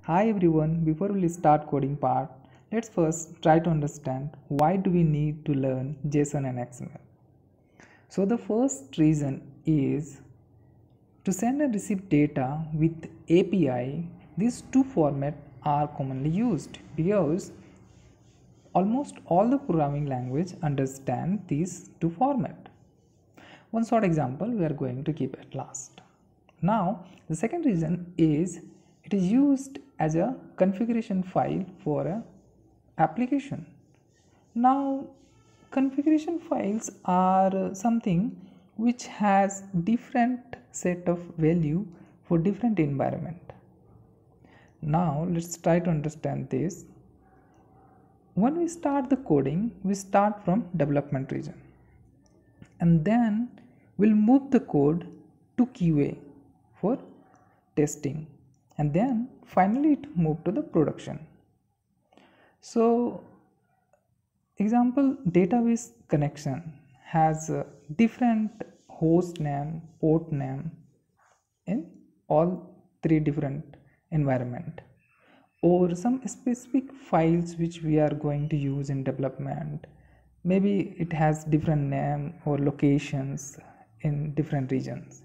Hi everyone, before we start coding part, let's first try to understand why do we need to learn JSON and XML. So the first reason is to send and receive data with API. These two formats are commonly used because almost all the programming language understand these two formats. One short example we are going to keep at last. Now the second reason is it is used as a configuration file for an application. Now configuration files are something which has different set of value for different environment. Now let's try to understand this. When we start the coding, we start from development region and then we'll move the code to QA for testing, and then finally it moved to the production. So example, database connection has a different host name, port name in all three different environment, or some specific files which we are going to use in development, maybe it has different name or locations in different regions.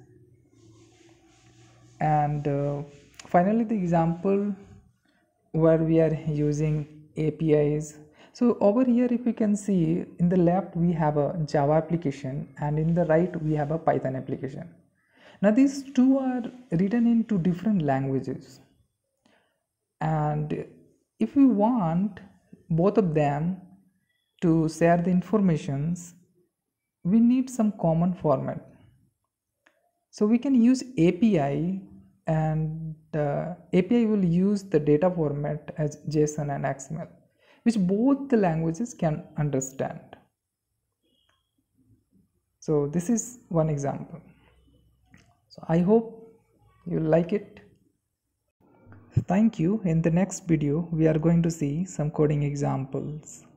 And finally the example where we are using APIs. So over here, if you can see, in the left we have a Java application and in the right we have a Python application. Now these two are written into different languages, and if we want both of them to share the informations, we need some common format. So we can use API, and API will use the data format as JSON and XML, which both the languages can understand. So this is one example. So I hope you like it. Thank you. In the next video we are going to see some coding examples.